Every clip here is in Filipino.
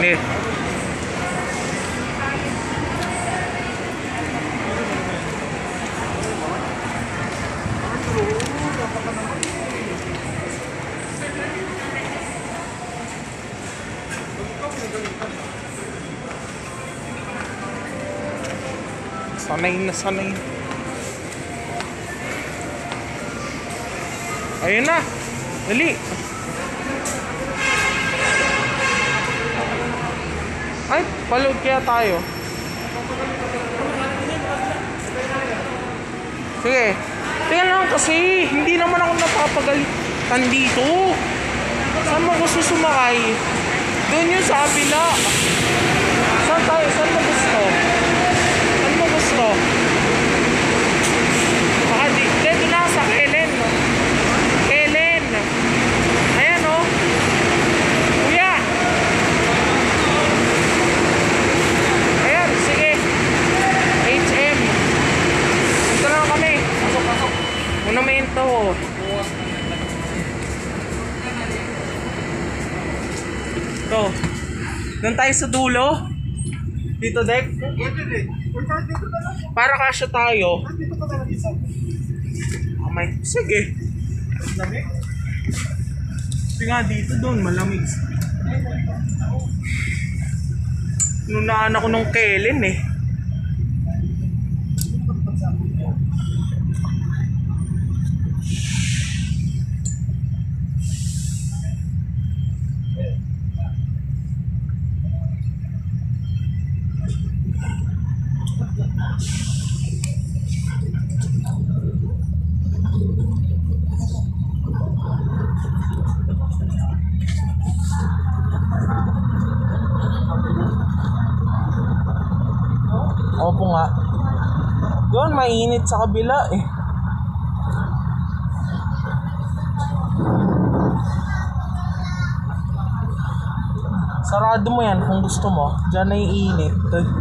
init. Sanay na sanay. Ayun na. Dali. Ay, paload kaya tayo. Sige. Tingnan lang kasi. Hindi naman ako napapagalitan dito. Saan mo gusto sumakay? Doon yun sa kabila. Saan tayo? Saan mo gusto? Saan mo gusto? Baka dito na sa Kellen. Kellen. Ayan o. Kuya. Ayan, sige. HM. Dito na kami. Pasok. Monumento. Ito. Doon tayo sa dulo. Dito, Dek. Para kasya tayo. May. Sige. Sige nga dito doon. Malamig. Nunaan ako ng Kellen eh. Opo nga. Yun, mainit sa kabila eh. Sarado mo yan kung gusto mo. Diyan na iinit.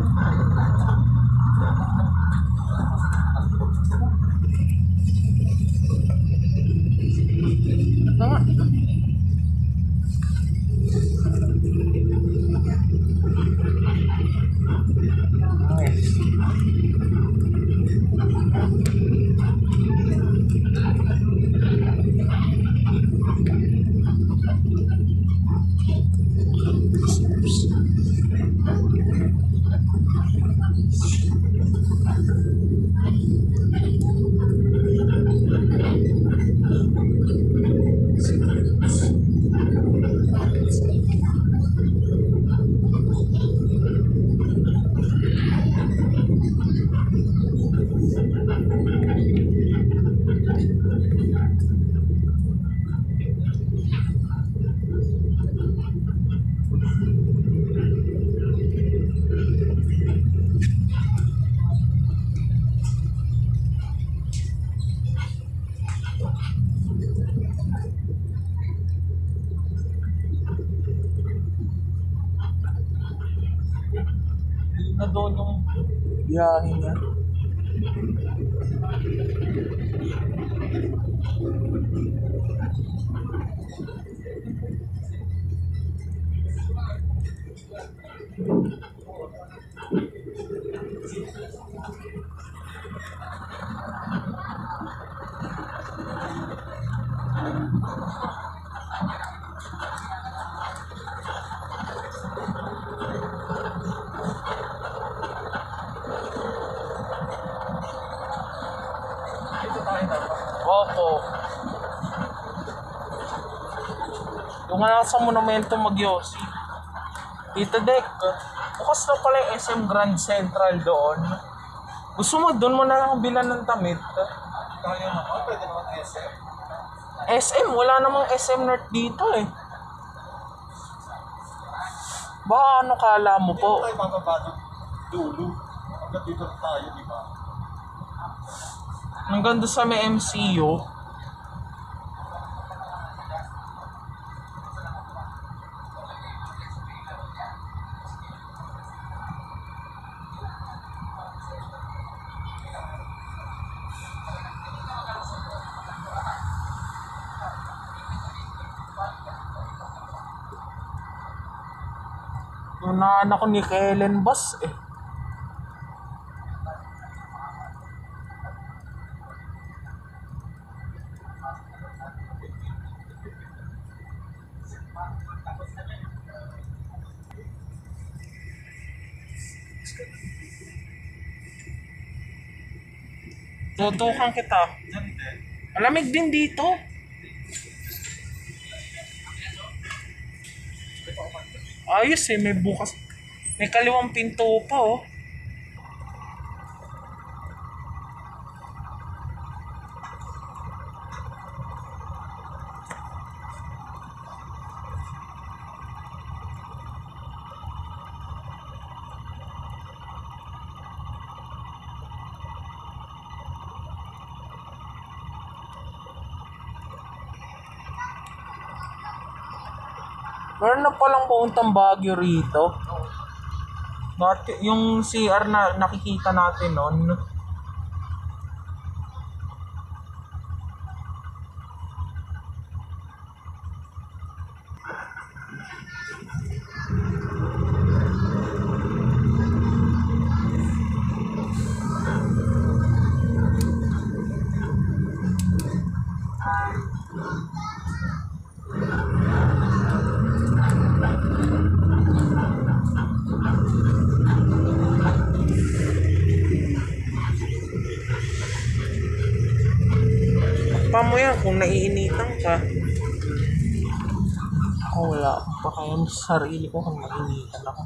Na doon yung biyahe niya. Opo. Yung nga sa monumento Magyosi. Dito, Dek. Bukas na pala yung SM Grand Central doon. Gusto mo, doon mo na lang bilan ng tamit. Kaya naman, pwede naman SM. SM? Wala namang SM North dito eh. Ba, ano kala mo po? Hindi tayo bababa ng dulo. Hanggang dito tayo, di ba? Hanggang doon sa may MCU. Unahan ako ni Kellen Bass eh. Tutukan kita. Malamig din dito. Ayos eh, may bukas. May kaliwang pinto pa oh. Meron na palang pauntang Baguio rito. Dati, yung CR na nakikita natin noon. Paano yan kung naiinitan ka? Ako wala akong pakayam sa sarili ko kung naiinitan ako.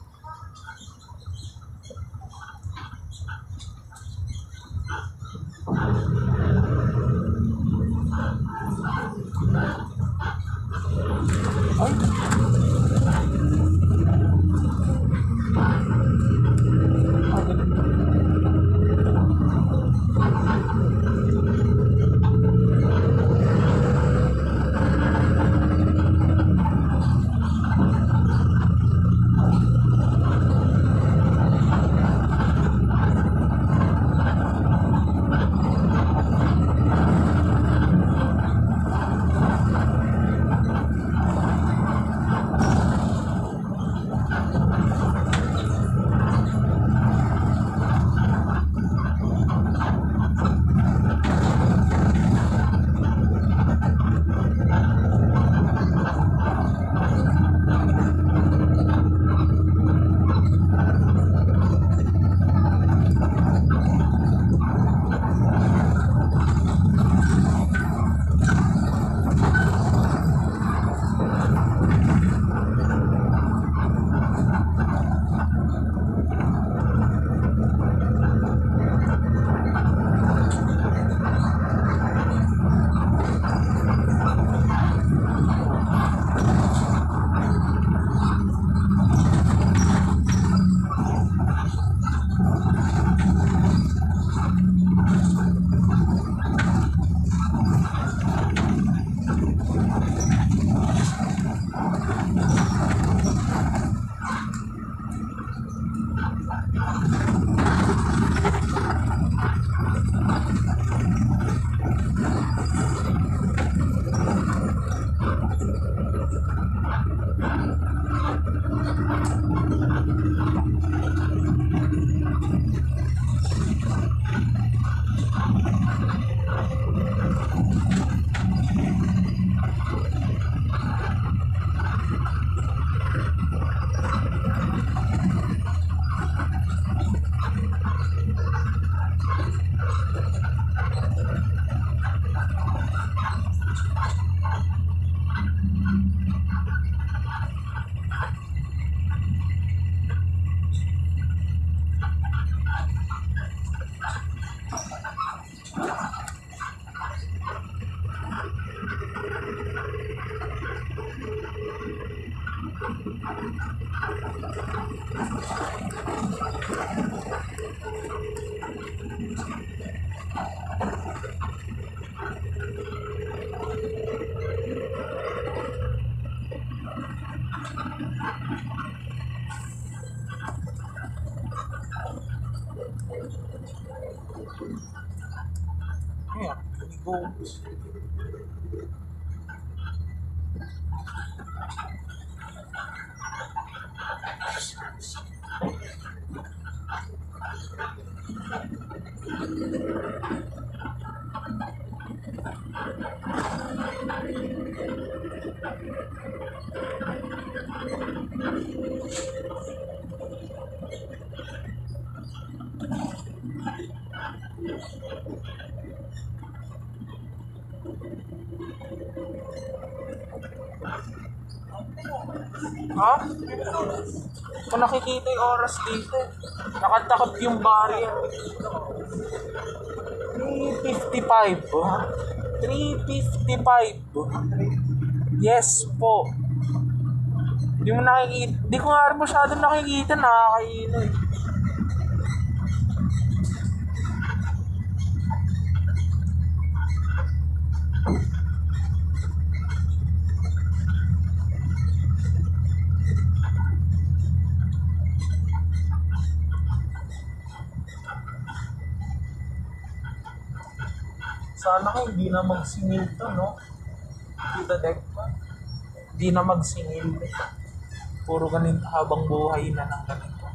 Yeah, go. Ha? Kung nakikita yung oras dito, nakatakap yung barrier. 3:55. 3:55. Yes po. Di mo nakikita. Di ko nga rin masyado nakikita. Nakakaino eh. Sana nga hindi na magsingil to, no? Kita deck pa. Hindi na magsingil. Puro ganito habang buhay na ng ganito.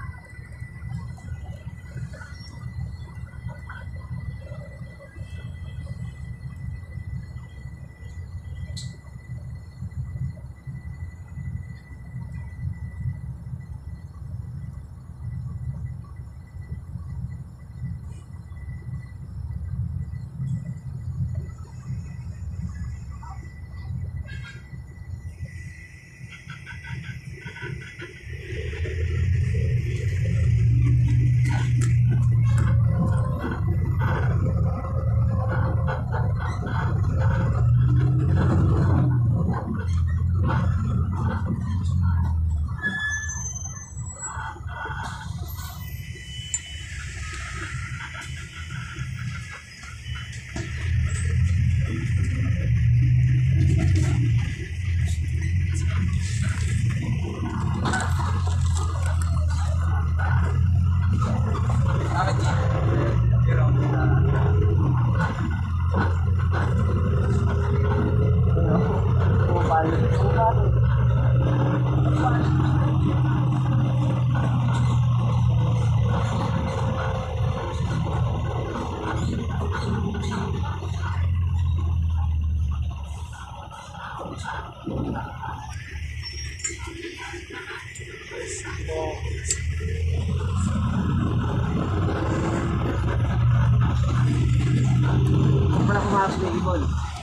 Wala pumasok na ibon.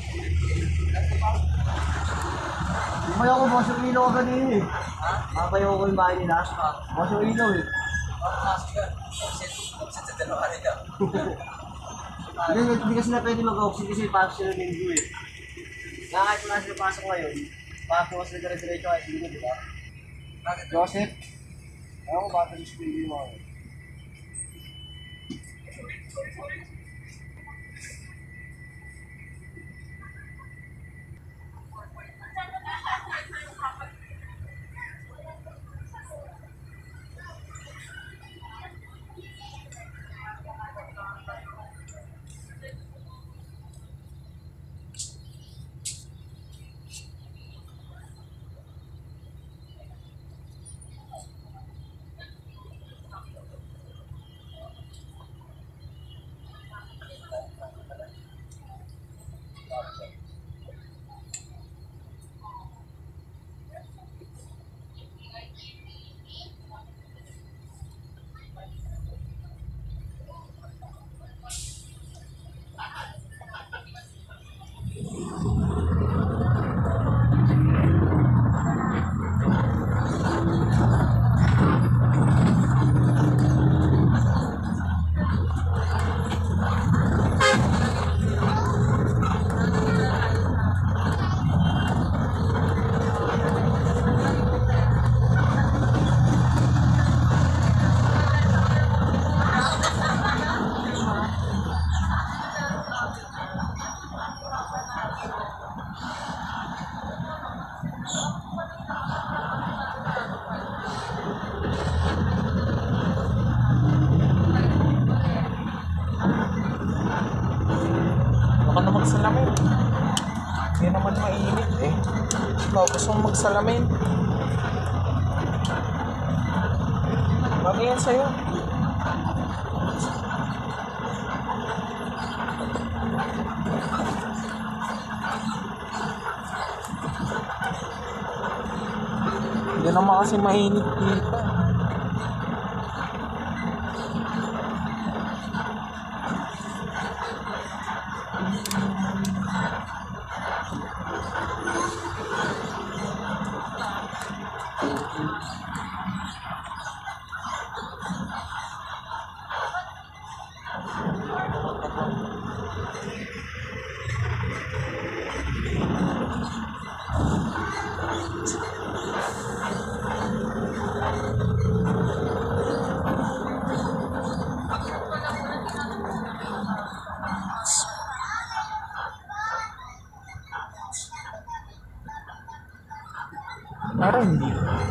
May ako boss yung ilaw ka kanina eh. Makapayaw ko yung bahay nila. Boss yung ilaw eh. Hindi kasi na pwede mag-oxygen kasi pasok sila ng linggo eh. Kaya kahit wala sila pasok ngayon, pasok sila dire-diretso kahit linggo, di ba? Joseph? Ayaw ko bata yung spring mo. Baka na magsalamin. Hindi naman mainit eh. Ikaw gusto mong magsalamin. Bagay yan sa'yo. Hindi naman kasi mainit dito. Parang hindi.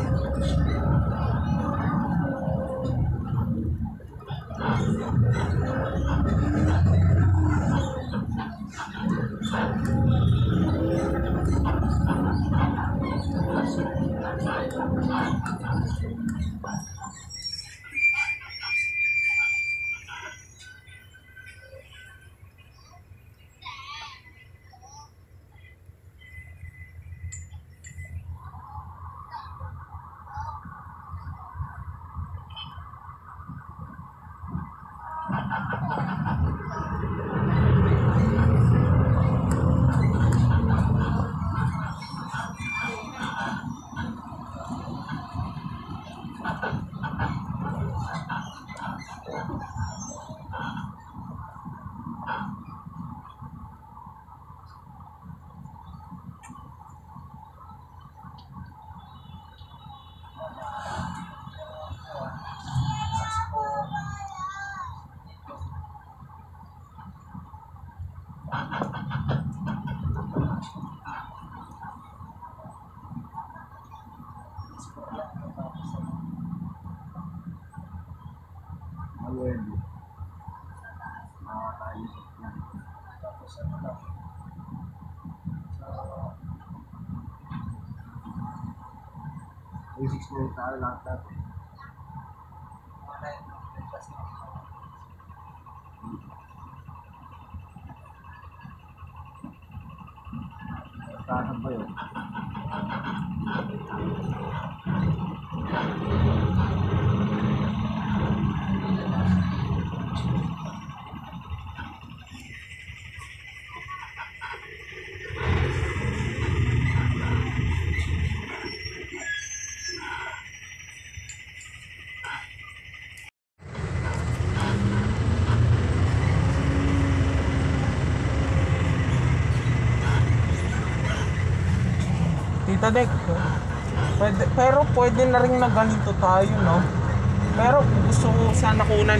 Aware. Tayo. Tapos ano lang. Yung 6 minutes tayo lahat natin. Tahan ba yun? Tita Dek, pero pwede na rin na ganito tayo, no? Pero gusto ko sana kunan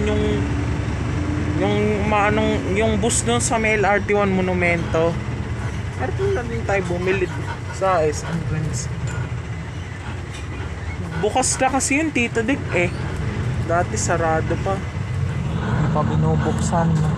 yung bus doon sa may LRT1 Monumento. Pero doon na din tayo bumili sa SM Friends. Bukas na kasi yun, Tita Dek, eh. Dati sarado pa. Hindi pa binubuksan, no?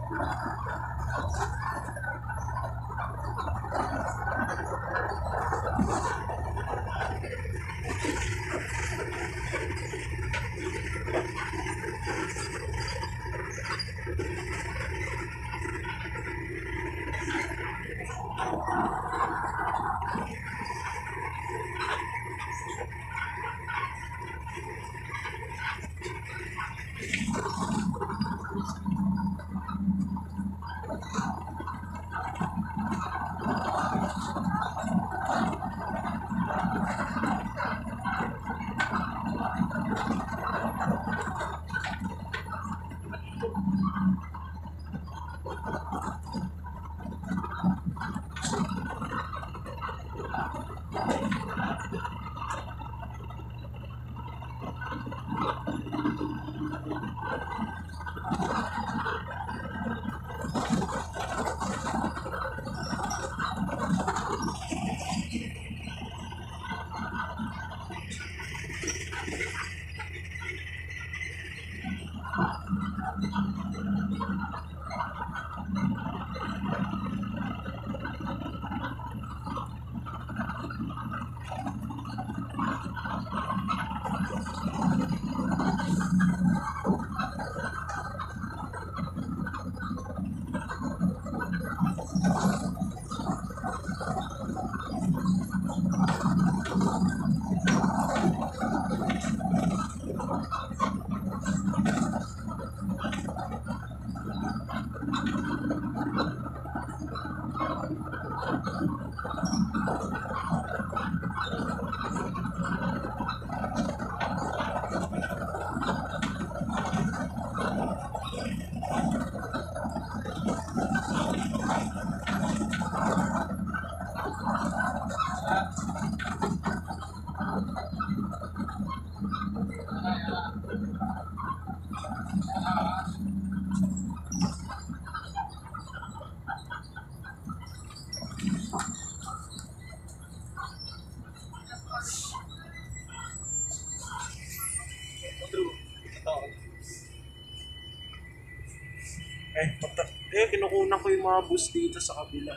Kinukunan ko yung mga bus dito sa kabila.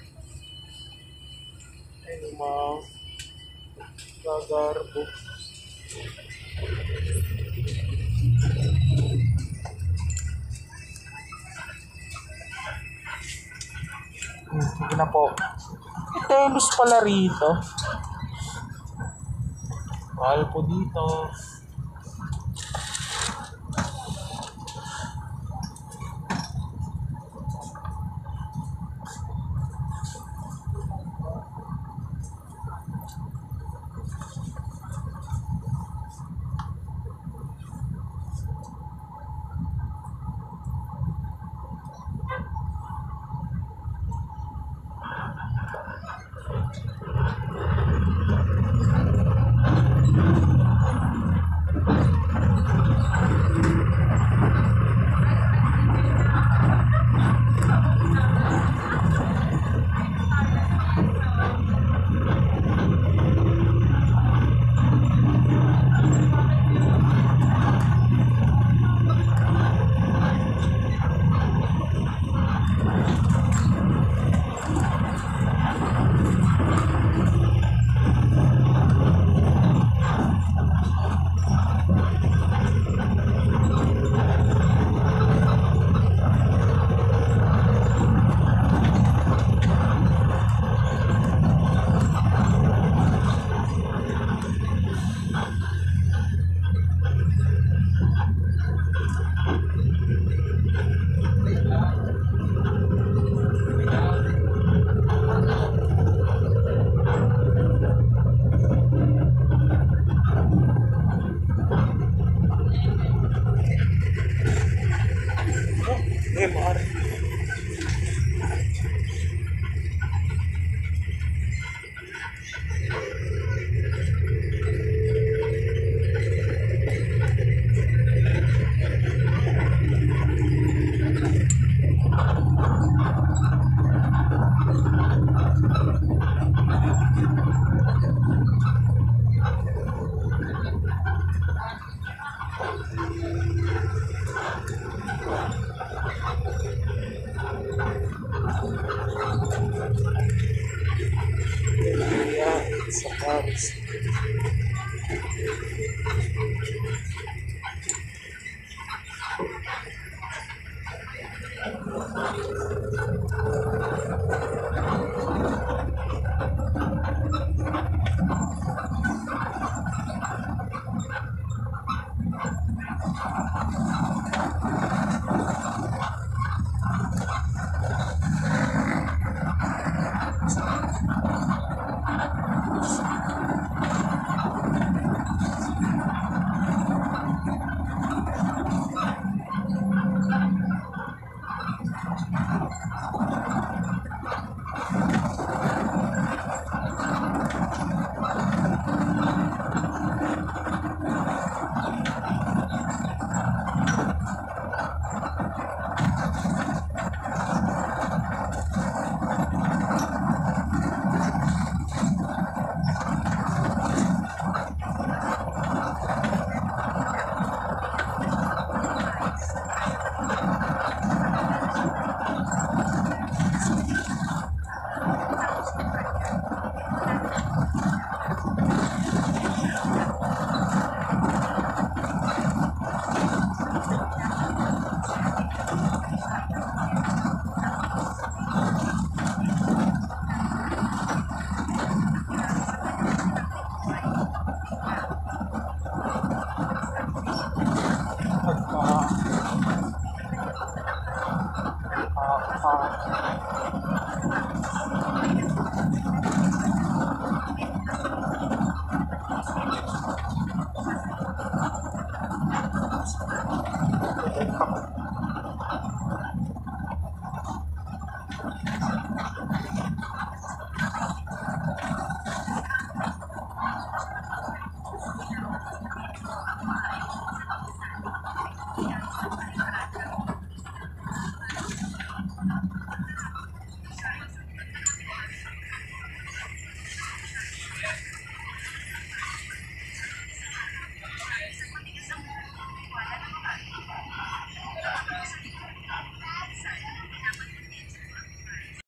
Yung mga gagarbo. Sige na po. Telos pala rito. Mahal po dito. MR.